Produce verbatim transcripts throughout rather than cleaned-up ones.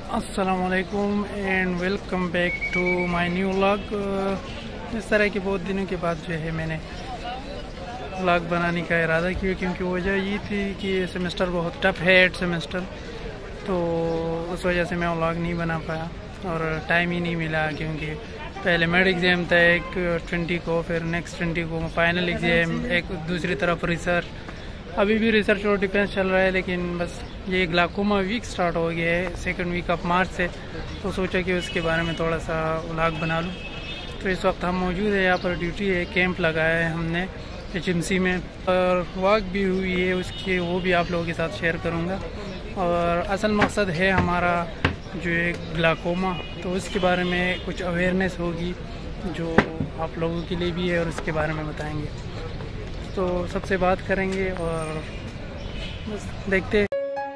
अस्सलामुअलैकुम and welcome back to my new vlog. इस तरह के बहुत दिनों के बाद जो है मैंने व्लॉग बनाने का इरादा किया, क्योंकि वजह ये थी कि सेमेस्टर बहुत टफ है, एट सेमेस्टर, तो उस वजह से मैं व्लॉग नहीं बना पाया और टाइम ही नहीं मिला, क्योंकि पहले मेड एग्ज़ाम था एक ट्वेंटी को, फिर नेक्स्ट ट्वेंटी को फाइनल एग्ज़ाम, एक दूसरी तरफ रिसर्च, अभी भी रिसर्च और डिफेंस चल रहा है। लेकिन बस ये ग्लाकोमा वीक स्टार्ट हो गया है सेकंड वीक ऑफ मार्च से, तो सोचा कि उसके बारे में थोड़ा सा व्लॉग बना लूँ। तो इस वक्त हम मौजूद है यहाँ पर, ड्यूटी है, कैंप लगाया है हमने एच एम सी में, और वॉक भी हुई है उसकी, वो भी आप लोगों के साथ शेयर करूँगा। और असल मकसद है हमारा जो है ग्लाकोमा, तो उसके बारे में कुछ अवेयरनेस होगी जो आप लोगों के लिए भी है और उसके बारे में बताएंगे। तो सबसे बात करेंगे और बस देखते हैं।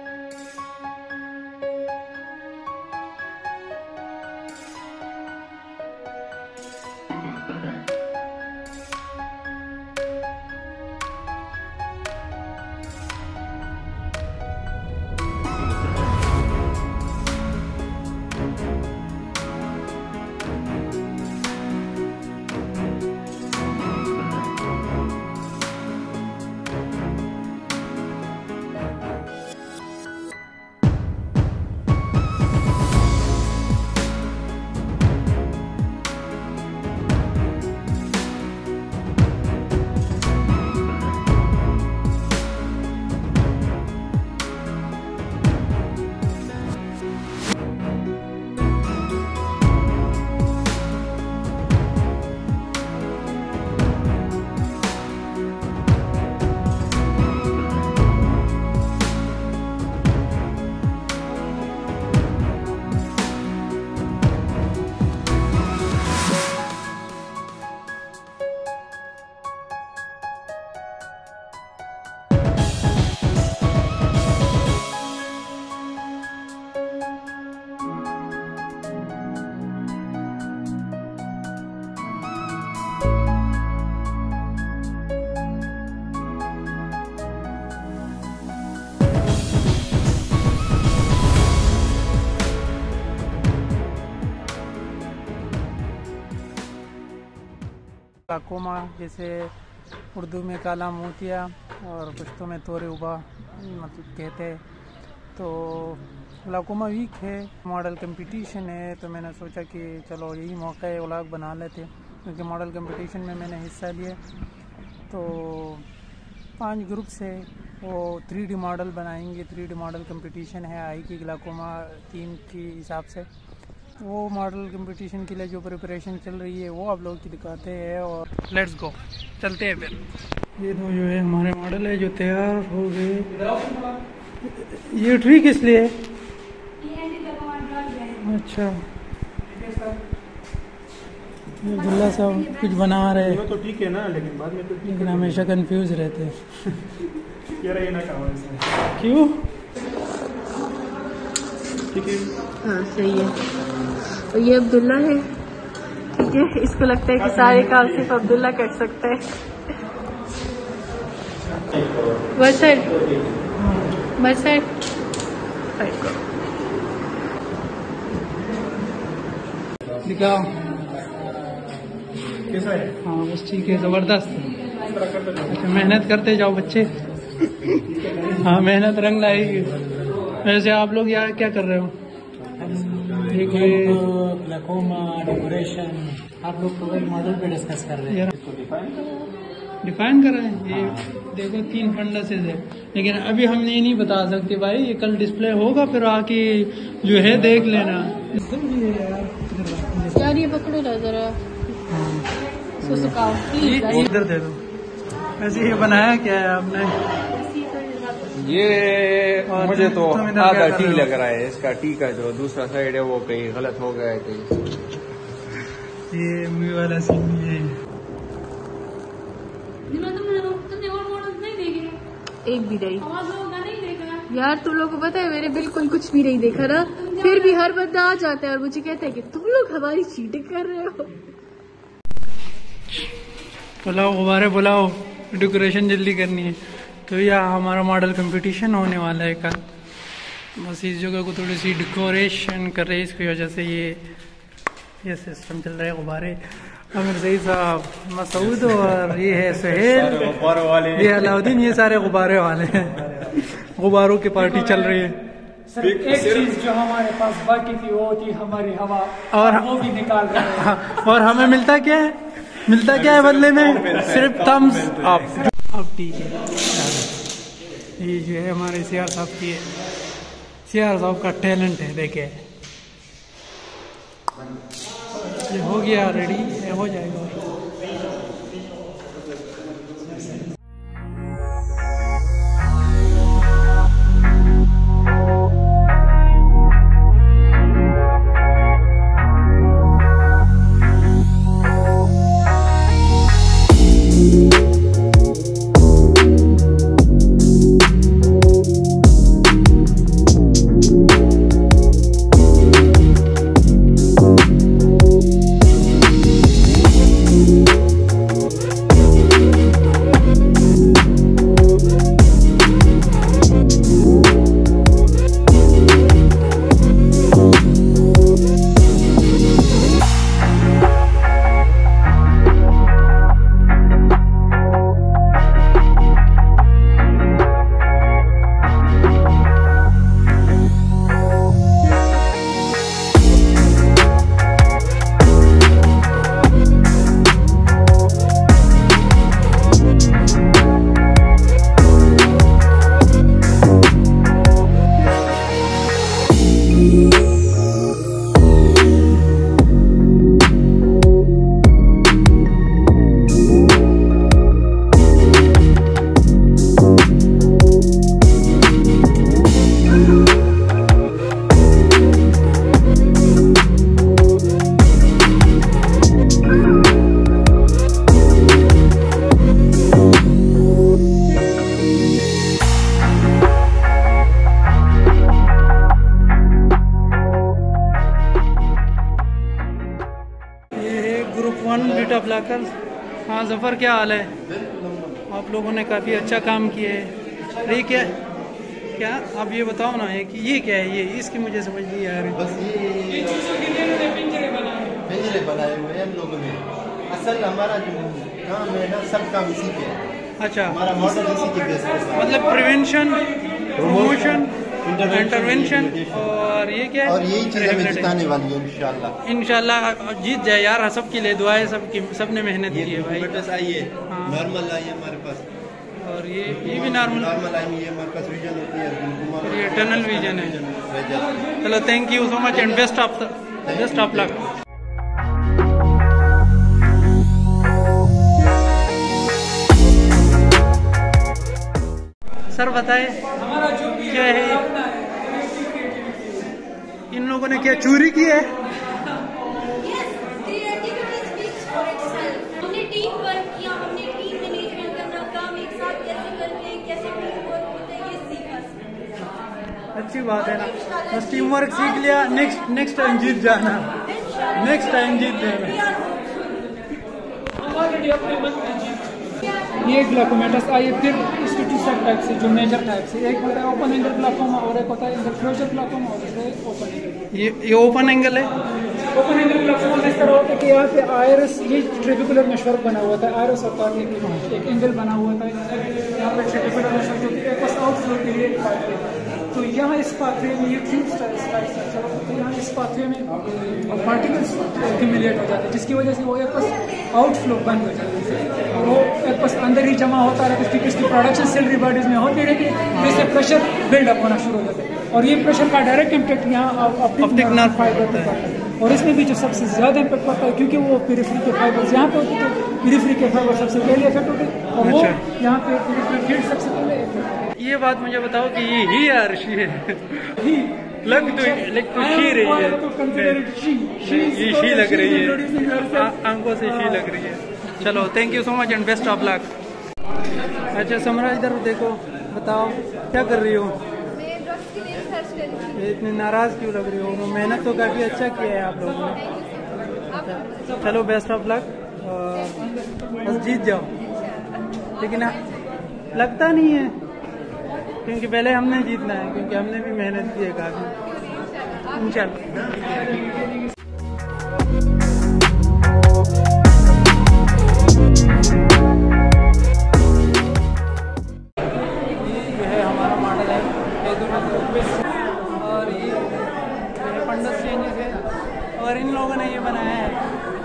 ग्लाकोमा जैसे उर्दू में काला मोतिया और पश्तो में तोरे उबा मतलब कहते हैं। तो ग्लाकोमा वीक है, मॉडल कंपटीशन है, तो मैंने सोचा कि चलो यही मौका है व्लॉग बना लेते, क्योंकि मॉडल कंपटीशन में मैंने हिस्सा लिया। तो पांच ग्रुप से वो थ्री डी मॉडल बनाएंगे, थ्री डी मॉडल कंपटीशन है आई की ग्लाकोमा टीम के हिसाब से। वो मॉडल कंपटीशन के लिए जो प्रिपरेशन चल रही है वो आप लोगों की दिखाते हैं, और लेट्स गो, चलते हैं फिर। ये तो जो है हमारे मॉडल है जो तैयार हो गए। ये ट्री किस लिए? अच्छा, ये अब्दुल्ला साहब कुछ बना रहे हैं तो ठीक है ना, लेकिन बाद में तो लेकिन हमेशा कंफ्यूज रहते हैं। क्यों? ठीक है, हाँ सही है। और ये अब्दुल्ला है, ठीक है, इसको लगता है कि सारे काम सिर्फ अब्दुल्ला कर सकता है। वसर वसर दिखाओ कैसा है? हाँ बस ठीक है, जबरदस्त। अच्छा, मेहनत करते जाओ बच्चे। हाँ मेहनत रंग लाएगी। वैसे आप लोग यार क्या कर रहे हो? ठीक है, ग्लाकोमा डेकोरेशन आप लोग तो मॉडल पे डिस्कस कर रहे हैं। डिफाइन कर रहे हैं। ये देखो तीन फंडसेस है, लेकिन अभी हम ये नहीं बता सकते भाई, ये कल डिस्प्ले होगा फिर आके जो है देख लेना। यार ये पकड़ो ना जरा, इसको सुखाओ प्लीज। इधर दे दो। वैसे ये बनाया क्या है आपने? ये और मुझे तो तुम इधर आधा क्या कर टी रहे हो? लग रहा है, इसका टी का जो दूसरा साइड है वो कहीं गलत हो गया है कहीं। ये मूवी वाला सीन है। एक भी नहीं यार, तुम लोगों को पता है मैंने बिल्कुल कुछ भी नहीं देखा ना, फिर भी हर बंदा आ जाता है और मुझे कहता है कि तुम लोग हमारी चीटिंग कर रहे हो। बुलाओ गुब्बारे बुलाओ, डेकोरेशन जल्दी करनी है। तो यह हमारा मॉडल कंपटीशन होने वाला है कल, बस इस जगह को थोड़ी सी डेकोरेशन कर रहे हैं, इसकी वजह से ये ये सिस्टम चल रहा है। गुब्बारे अमीर सईद साहब, मसूद और ये है सुहेल, ये अलाउद्दीन, ये सारे गुब्बारे वाले हैं। गुब्बारों की पार्टी चल रही है। सर एक चीज जो हमारे पास बाकी थी वो थी हमारी हवा, और वो भी निकाल रहे हैं। और हमें मिलता क्या है, मिलता क्या है बदले में? सिर्फ थम्स अप। अब ठीक है, ये जो है हमारे सीआर साहब की है, सीआर साहब का टैलेंट है। देखे ये हो गया रेडी, ये हो जाएगा। ब्लॉकर्स। हाँ जफ़र, क्या हाल है? आप लोगों ने काफ़ी अच्छा काम किया है। ये क्या क्या आप ये बताओ ना, ये कि ये क्या है? ये इसकी मुझे समझ नहीं आ रही। बस ये पिंजरे बनाए हुए हैं हम लोगों ने। असल हमारा जो काम है ना, सब काम इसी पे है। अच्छा, हमारा मॉडल इसी के बेस पे, मतलब प्रिवेंशन, प्रमोशन, इंटरवेंशन, और ये क्या है? और यही चीज़ हमें जिताने वाली है इंशाल्लाह। इंशाल्लाह जीत जाए यार, सबके लिए दुआएं, सबकी सबने मेहनत की है भाई। आइए नॉर्मल आइए हमारे पास, और ये ये भी नॉर्मल नॉर्मल आइए, ये हमारे पास विजन होती है, और ये टनल विजन है। चलो thank you so much and best of best of luck. Sir बताए क्या है इन लोगों ने, क्या चोरी की है? हमने टीम वर्क किया, हमने टीम मैनेजमेंट करना, काम एक साथ कैसे करते हैं, कैसे टीम वर्क होता है, ये सीखा। अच्छी बात है ना, बस टीम वर्क सीख लिया। नेक्स्ट नेक्स्ट टाइम जीत जाना, नेक्स्ट टाइम जीत जाना। ये ग्लाकोमेटस आइए, फिर इसके टू सब टाइप से, जो मेजर टाइप से, एक होता है ओपन एंगल ग्लाकोमा और एक होता है एंगल क्लोजर ग्लाकोमा और दूसरा ओपन एंगल। ये ये ओपन एंगल है। ओपन एंगल ग्लाकोमा इस तरह होता है कि यहाँ पे आयरस, ये ट्रेबिकुलर मेशवर्क बना हुआ था, आयरस और कार्निया के एक एंगल बना हुआ था। यहाँ पे ट्रेबिकुलर मेशवर्क होती है, बस आउटफ्लो के लिए पाथवे। तो यहाँ इस पाथवे में ये ट्यूब स्टाइल स्ट्रक्चर होता है, यहाँ इस पाथवे में पार्टिकल्स एक्यूमुलेट हो जाते हैं, जिसकी वजह से वो एक बस आउटफ्लो बंद हो जाती है और वो एक बस अंदर ही जमा होता रहता है, क्योंकि इसकी प्रोडक्शन सेलरी बॉडीज में होती रहती है, जिससे प्रेशर बिल्डअप होना शुरू हो जाता है। और ये प्रेशर का डायरेक्ट इम्पैक्ट यहाँ ऑप्टिक नर्व फाइबर पर पड़ता है, और इसमें भी जो सबसे ज़्यादा इम्पैक्ट पड़ता है, क्योंकि वो पेरिफेरी के फाइबर्स यहाँ पे होते हैं, तो पेरिफेरी के फाइबर सबसे पहले इफेक्ट होते हैं, और वो यहाँ पे पेरिफेरी फील्ड सबसे पहले इफेक्ट होते हैं। ये बात मुझे बताओ कि ये ही आरशी है, लग तो लग तो शी रही है, ये शी लग रही है, आंखों से शी लग रही है। चलो thank you so much and best of luck. अच्छा समरा, इधर देखो, बताओ क्या कर रही हो? इतनी नाराज क्यों लग रही हो? मेहनत तो काफी अच्छा किया है आप लोगों ने। चलो बेस्ट ऑफ लक, बस जीत जाओ। लेकिन लगता नहीं है क्योंकि पहले हमने जीतना है, क्योंकि हमने भी मेहनत की है काफ़ी। इंशाल्लाह। और ये फंडस चेंजेस है और इन लोगों ने ये बनाया है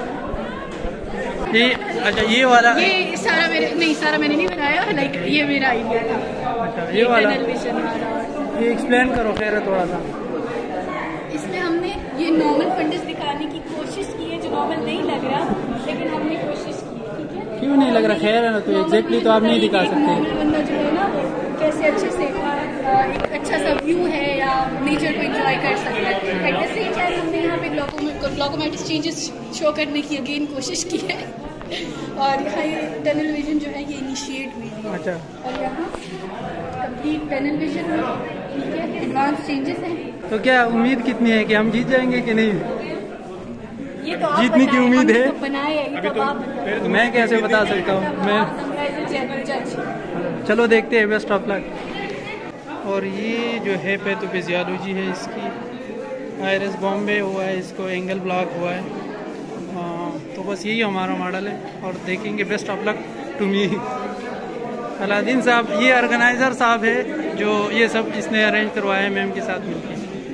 ये। अच्छा ये वाला ये सारा मेरे नहीं सारा मैंने नहीं बनाया, लाइक ये मेरा आइडिया था। अच्छा ये वाला टेलीविजन वाला ये एक्सप्लेन करो खैर है थोड़ा सा। इसमें हमने ये नॉर्मल फंडस दिखाने की कोशिश की है, जो नॉर्मल नहीं लग रहा, लेकिन हमने कोशिश की है। ठीक है, क्यों नहीं लग रहा? खैर है ना, तो एग्जैक्टली तो आप नहीं दिखा सकते। नॉर्मल बंदा जो है ना वो कैसे अच्छे से एक अच्छा सा व्यू है या नेचर को एंजॉय कर सकता है। एट द सेम टाइम हमने यहाँ पे ग्लूकोमेटिक चेंजेस शो करने की अगेन कोशिश की है। और यहाँ ये टनल विजन जो है ये इनिशिएट हुई है। अच्छा, और यहाँ कंप्लीट टनल विजन ठीक है, एडवांस चेंजेस हैं। तो क्या उम्मीद कितनी है कि हम जीत जाएंगे कि नहीं? ये तो आप जीतने की बताएं, उम्मीद हमने है? तो बनाए हैं, ये तो आप बताएं। तो मैं कैसे बता सकता हूँ? मैं जज चलो देखते हैं, बेस्ट ऑफ लक। और ये जो है पैथोफिजियोलॉजी है इसकी, आयरस बॉम्बे हुआ है, इसको एंगल ब्लॉक हुआ है। आ, तो बस यही हमारा मॉडल है और देखेंगे। Best of luck to me. Aladin साहब ये ऑर्गेनाइज़र साहब है जो ये सब इसने अरेंज करवाया है मैम के साथ मिलकर।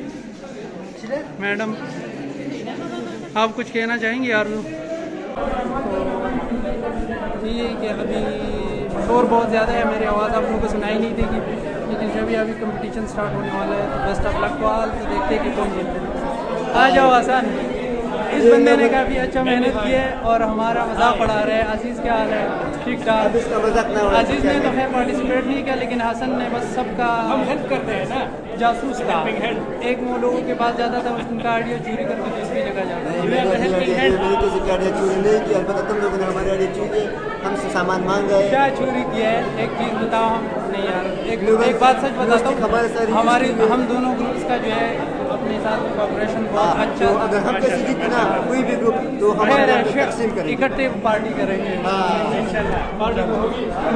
मैडम आप कुछ कहना चाहेंगे यार? तो ये कि अभी शोर बहुत ज़्यादा है, मेरी आवाज़ आप लोगों को सुनाई नहीं देगी, लेकिन जब भी अभी कंपटीशन स्टार्ट होने वाला है तो best of luck to all. तो देखते हैं कि कौन जीतते हैं। आ जाओ आसान। इस बंदे ने काफ़ी अच्छा मेहनत की है और हमारा मजाक उड़ा रहे हैं। अजीज़ क्या हाल है? ठीक ठाक। अजीज़ ने तो खैर पार्टिसिपेट नहीं किया, लेकिन हसन ने बस सबका हम हेल्प करते हैं ना, जासूस था। एक वो लोगों के पास जाता था, उनका ऑडियो चोरी करके दूसरी जगह जाता था। तुम लोगों ने हमारे ऑडियो चोरी, हमसे सामान मांग गए। क्या चोरी किया है? एक चीज़ बताओ। हम नहीं यार, एक एक बात सच बताता हूँ, हमारे हम दोनों ग्रुप्स का जो है अपने साथ कोऑपरेशन बहुत अच्छा। अगर हम कैसे जीतना कोई भी ग्रुप तो हमारे तकसीम करेंगे, इकट्ठे पार्टी करेंगे इंशाल्लाह। पार्टी तो होगी।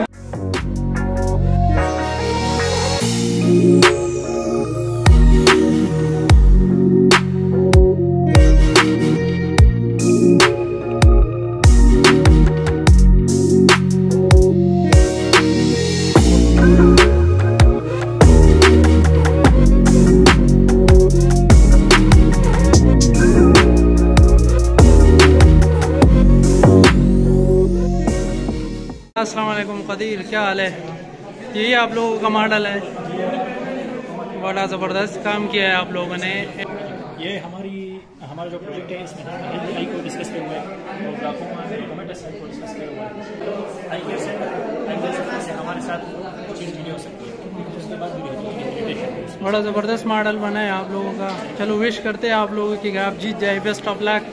अस्सलाम वालेकुम कदीर, क्या हाल है? यही आप लोगों का मॉडल है, बड़ा ज़बरदस्त काम किया है आप लोगों ने। ये हमारी हमारा जो प्रोजेक्ट है इसमें हम आई को डिस्कस किया हुआ है और ग्लाकोमा को डिस्कस किया हुआ है। आई के से हमारे साथ चीज़ जुड़ी हो सकती है, उसके बाद भी बड़ा ज़बरदस्त मॉडल बना है आप लोगों का। चलो विश करते हैं आप लोगों की आप जीत जाए। Best of luck.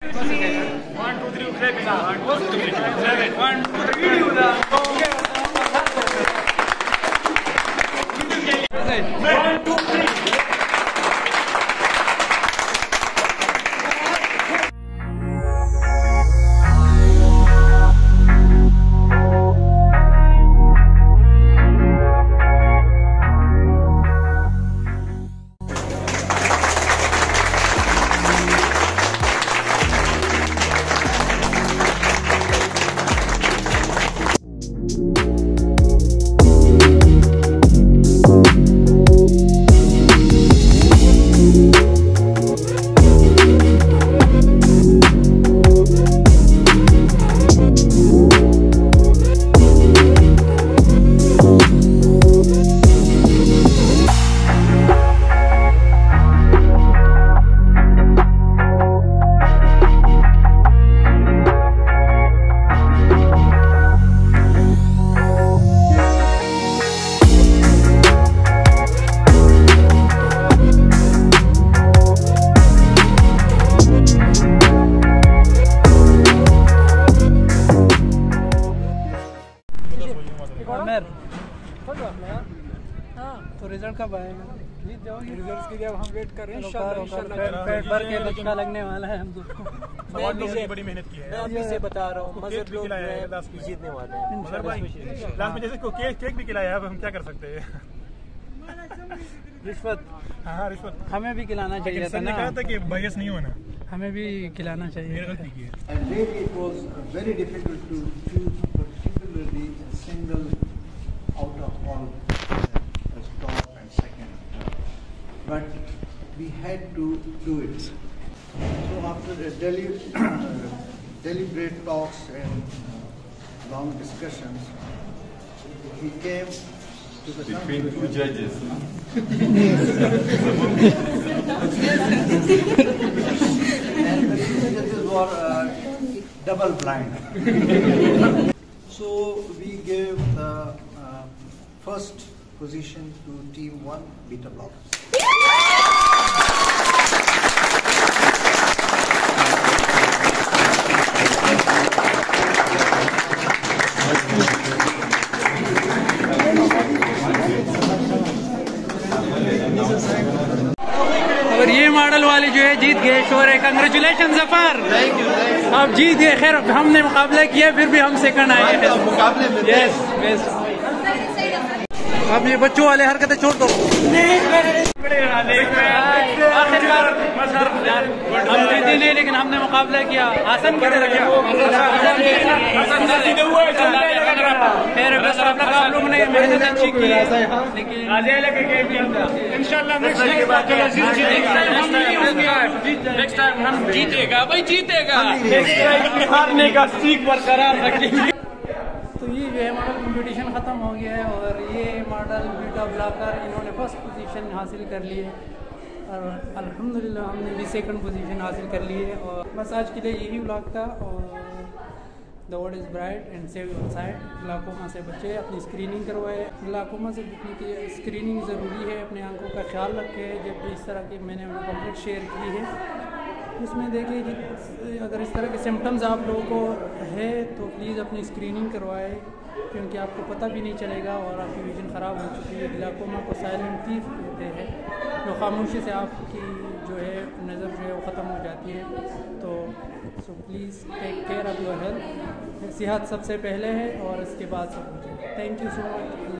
तो रिजल्ट कब आएगा? जीत जाओगे? रिजल्ट्स के लिए अब हम वेट कर रहे हैं। पेट भर के बचका लगने वाला है हमको। मैं बड़ी मेहनत की है। मैं अभी से बता रहा हूँ, मजहब लोग जीतने वाले हैं। लास्ट में जैसे को केक केक भी खिलाया है, अब हम क्या कर सकते हैं? रिश्वत हाँ रिश्वत हमें भी खिलाना चाहिए था ने ना। कहा था कि बायस नहीं होना। हमें भी खिलाना चाहिए। गलती की है। And really it was very difficult to choose particularly a single out of all uh, as top and second. But we had to do it. So after the deli- deliberate talks and long discussions, we came to the Between two judges. and the two judges were uh, double blind. So we gave the uh, first position to team one, Beta Blockers. और ये model वाले जो है जीत गए। शोर है, congratulation Zafar, आप जीत गए। खैर हमने मुकाबला किया फिर भी हम सेकंड आए हैं मुकाबले में। Yes best. अब ये बच्चों वाले हरकतें छोड़ दो। आखिरकार हम जीते नहीं लेकिन हमने मुकाबला किया। हसन खैर बस आप लोगों ने मेहनत अच्छी की लेकिन इंशाल्लाह नेक्स्ट टाइम हम जीतेगा भाई जीतेगा। हारने का सीख बरकरार रखेंगे। तो ये जो है मॉडल कंपटीशन ख़त्म हो गया है और ये मॉडल बीटा ब्लॉकर इन्होंने फर्स्ट पोजीशन हासिल कर ली है और अल्हम्दुलिल्लाह हमने भी सेकंड पोजीशन हासिल कर ली है। और बस आज के लिए यही व्लॉग था। और the world is bright and save your sight. Glaucoma से बचे, अपनी स्क्रीनिंग करवाए। ग्लाकोमा से बचने की स्क्रीनिंग ज़रूरी है। अपने आंखों का ख्याल रखें। जब भी इस तरह की मैंने कंप्लीट शेयर की है उसमें देखिए कि अगर इस तरह के सिम्टम्स आप लोगों को है तो प्लीज़ अपनी स्क्रीनिंग करवाएं क्योंकि आपको पता भी नहीं चलेगा और आपकी विजन ख़राब हो चुकी है। ग्लाकोमा को साइलेंट थीफ कहते हैं, जो खामोशी से आपकी जो है नज़र जो है वो ख़त्म हो जाती है। तो so please take care of your health. सेहत सबसे पहले है और इसके बाद सब कुछ है। Thank you so much.